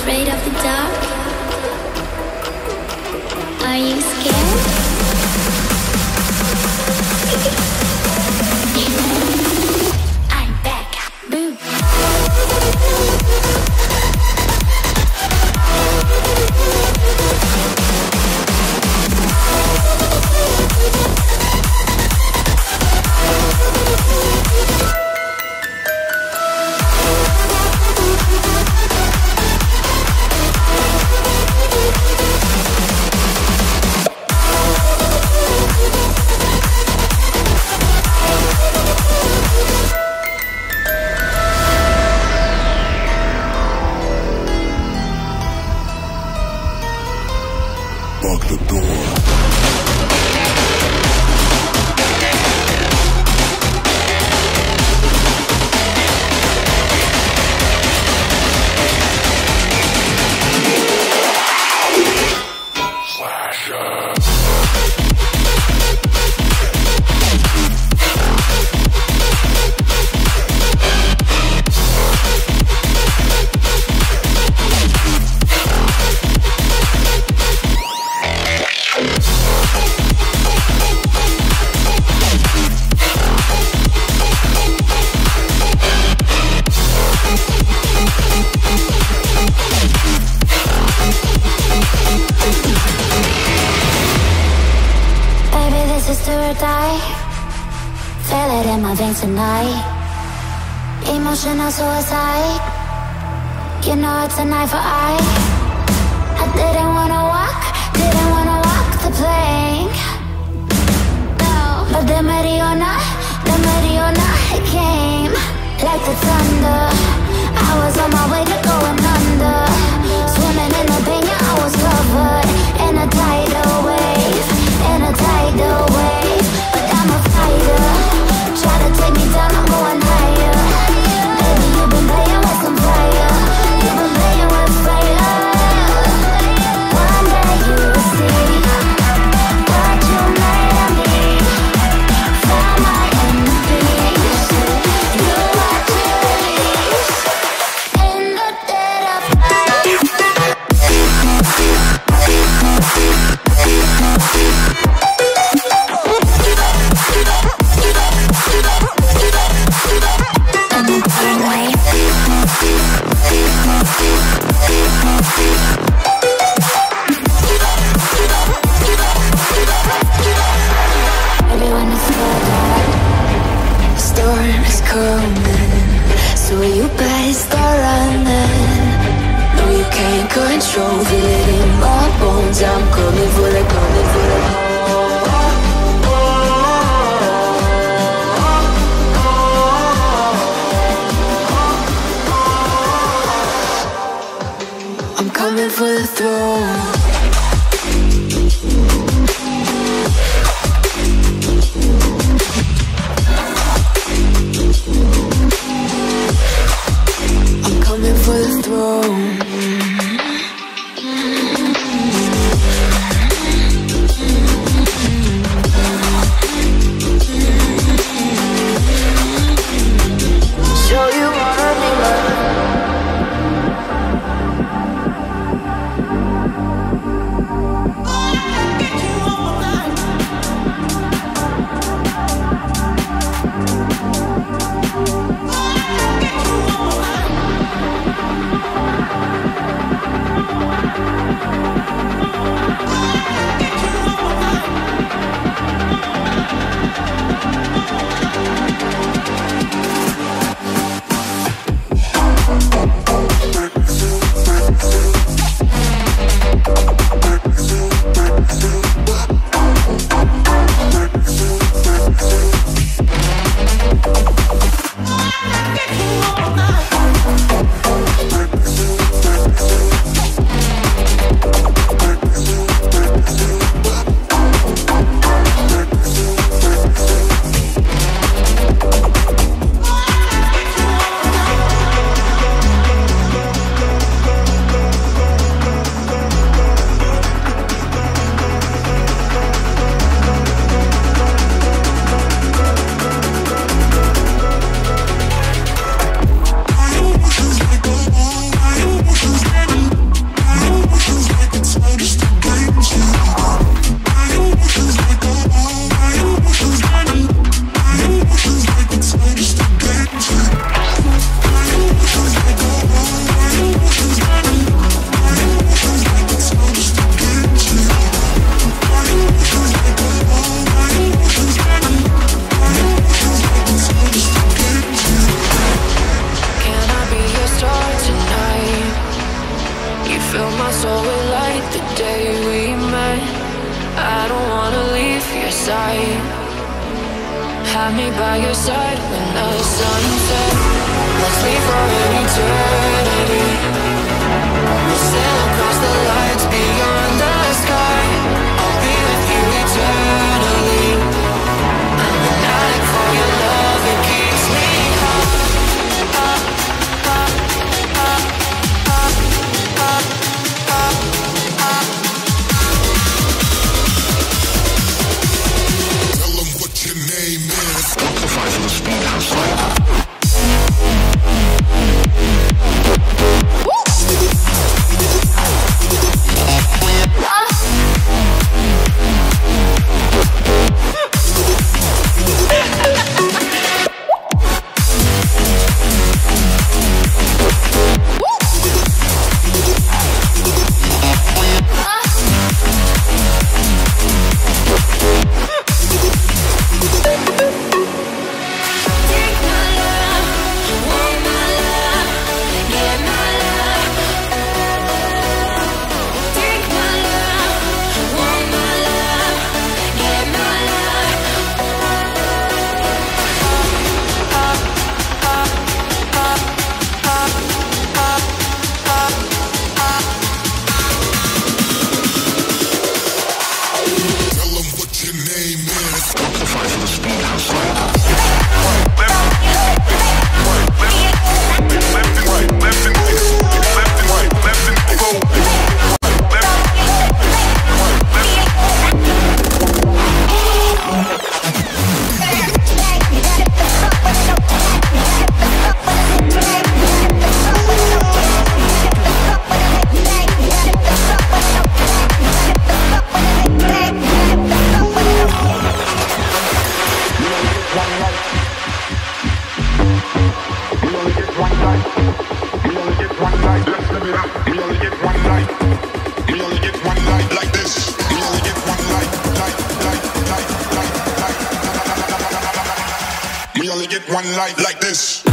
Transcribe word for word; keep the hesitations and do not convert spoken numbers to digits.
afraid of the dark? Are you scared? I'm back. Boom. Lock the door. Feel it in my veins tonight. Emotional suicide. You know it's an eye for eye. I didn't wanna walk, didn't wanna walk the plank. No, but the Mariona, the Mariona, it came like the thunder. I was on my way to going under. Swimming in the pain, yeah, I was covered in a tidal wave, in a tidal wave. But I'm a fighter. Try to take me down, I'm going higher. Baby, you've been playing with some fire. You've been playing with fire. One day you will see what you made of me. Found my enemies. You watch it release in the dead of night. Everyone is scared. Storm is coming, so you better start running. No, you can't control, feel it in my bones. I'm coming for the, coming for the. I'm coming for the throne. I'm coming for the throne. Show you wanna be loved. sight. Have me by your side when the sun sets. Let's leave for an eternity. We'll sail across the lights beyond the sky. I'll be with you eternally. I'm an addict for your love, it keeps me high. Tell them what your name is. Amplify for the speed house. One light like this.